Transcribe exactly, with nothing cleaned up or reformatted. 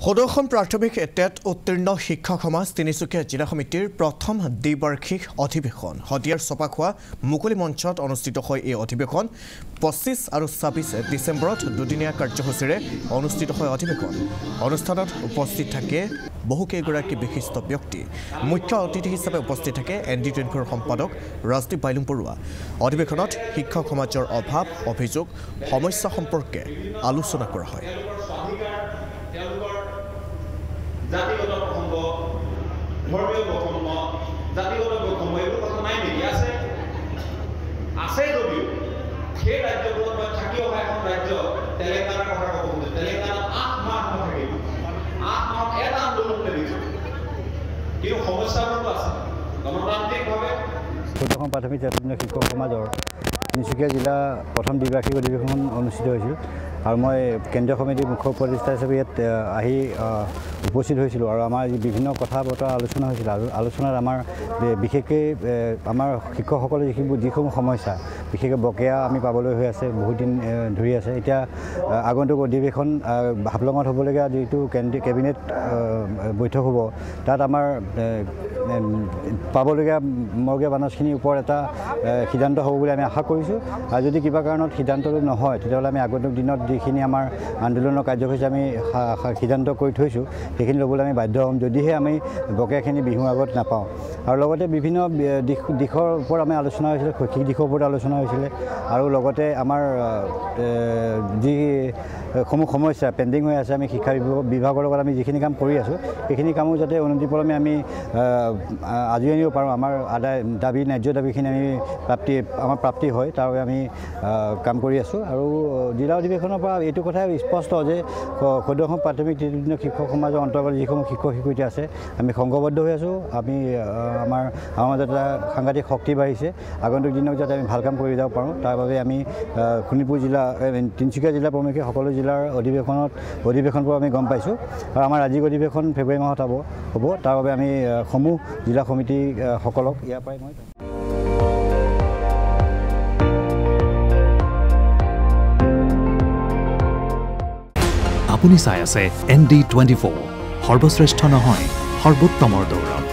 সদৌখন প্ৰাথমিক টেট উত্তীৰ্ণ শিক্ষক সমাজ তিনিচুকীয়া জিলা সমিতিৰ প্ৰথম দ্বিবাৰ্ষিক অধিৱেশন হদিয়াৰ চপাখোৱা মুকলি মঞ্চত অনুষ্ঠিত হয়। এই অধিৱেশন পঁচিছ আৰু ছাব্বিছ ডিচেম্বৰত দুদিনীয়া কাৰ্যসূচীৰে অনুষ্ঠিত হয়। অধিৱেশন অনুষ্ঠানত উপস্থিত থাকে বহুকেইগৰাকী বিশিষ্ট ব্যক্তি। মুখ্য অতিথি হিচাপে উপস্থিত থাকে এন ডি টুৱেণ্টি ফ'ৰ সম্পাদক ৰাজদীপ বাইলুং বৰুৱা। অধিৱেশনত শিক্ষক সমাজৰ অভাৱ অভিযোগ সমস্যা সম্পৰ্কে আলোচনা কৰা হয়। জাতিগত প্ৰসংগ ধৰ্মীয় প্ৰসংগ জাতিগত প্ৰসংগ এইবোৰ কথা নাই নেকি? আছে আছে যদিও সেই ৰাজ্যবোৰত মই থাকি অহা এখন ৰাজ্য তেলেংগানাৰ কথা ক'ব খুজিছোঁ। তেলেংগানাত আঠ মাহ মই থাকিম, আঠ মাহত এটা আন্দোলন দেখিছোঁ, কিন্তু সমস্যাবোৰতো আছে গণতান্ত্ৰিকভাৱে। সদৌখন প্ৰাথমিক শিক্ষক সমাজৰ তিনিচুকীয়া জিলা প্ৰথম দ্বিবাৰ্ষিক অধিৱেশন অনুষ্ঠিত হৈছিল আৰু মই কেন্দ্ৰীয় সমিতিৰ মুখ্য উপদেষ্টা হিচাপে ইয়াত আহি উপস্থিত হৈছিলোঁ আৰু আমাৰ বিভিন্ন কথা বতৰা আলোচনা হৈছিল। আৰু আলোচনাত আমাৰ বিশেষকৈ আমাৰ শিক্ষকসকলে যিখিনি যিসমূহ সমস্যা বিশেষকৈ বকেয়া আমি পাবলৈ হৈ আছে বহুত দিন ধৰি আছে। এতিয়া আগন্তুক অধিৱেশন হাফলঙত হ'বলগীয়া যিটো কেন্দ্ৰীয় কেবিনেট বৈঠক হ'ব, তাত আমাৰ পাবলগীয়া মৰ্গীয়া বানচখিনিৰ ওপৰত এটা সিদ্ধান্ত হ'ব বুলি আমি আশা কৰিছোঁ। আৰু যদি কিবা কাৰণত সিদ্ধান্তটো নহয়, তেতিয়াহ'লে আমি আগন্তুক দিনত যিখিনি আমাৰ আন্দোলনৰ কাৰ্যসূচী আমি সিদ্ধান্ত কৰি থৈছোঁ সেইখিনি ল'বলৈ আমি বাধ্য হ'ম, যদিহে আমি বকেয়াখিনি বিহুৰ আগত নাপাওঁ। আৰু লগতে বিভিন্ন দিশ দিশৰ ওপৰত আমি আলোচনা হৈছিলে, শৈক্ষিক দিশৰ ওপৰত আলোচনা হৈছিলে আৰু লগতে আমাৰ যিসমূহ সমস্যা পেণ্ডিং হৈ আছে, আমি শিক্ষা বিভাগৰ লগত আমি যিখিনি কাম কৰি আছোঁ সেইখিনি কামো যাতে অনতিপলমে আমি আজৰি আনিব পাৰোঁ। আমাৰ আদায় দাবী ন্যায্য দাবীখিনি আমি প্ৰাপ্তি আমাৰ প্ৰাপ্তি হয়, তাৰ বাবে আমি কাম কৰি আছোঁ। আৰু জিলা অধিৱেশনৰ পৰা এইটো কথাই স্পষ্ট যে সদৌখন প্ৰাথমিক শিক্ষক সমাজৰ অন্তৰ্গত যিসমূহ শিক্ষক শিক্ষয়িত্ৰী আছে আমি সংঘবদ্ধ হৈ আছোঁ। আমি আমাৰ আমাৰ মাজত এটা সাংঘাতিক শক্তি বাঢ়িছে। আগন্তুক দিনত যাতে আমি ভাল কাম কৰি যাব পাৰোঁ, তাৰ বাবে আমি শোণিতপুৰ জিলা তিনিচুকীয়া জিলা প্ৰমুখ্যে সকলো জিলাৰ অধিৱেশনত অধিৱেশনবোৰ আমি গম পাইছোঁ। আৰু আমাৰ ৰাজ্যিক অধিৱেশন ফেব্ৰুৱাৰী মাহত হ'ব হ'ব তাৰ বাবে আমি সমূহ জিলা সমিতি সকলক ইয়াৰ পৰাই মই আপুনি চাই আছে এন ডি টুৱেণ্টি ফ'ৰ, সৰ্বশ্ৰেষ্ঠ নহয় সৰ্বোত্তমৰ দৌৰ।